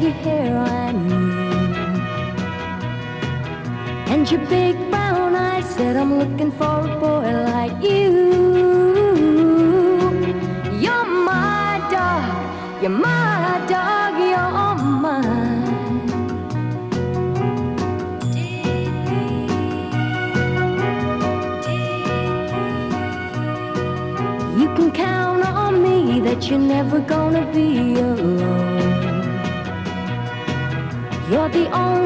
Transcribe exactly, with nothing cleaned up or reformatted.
shaggy hair I knew, and your big brown eyes said I'm looking for a boy like you. You're my dog, you're my dog, you're mine. You can count on me that you're never gonna be alone. You're the only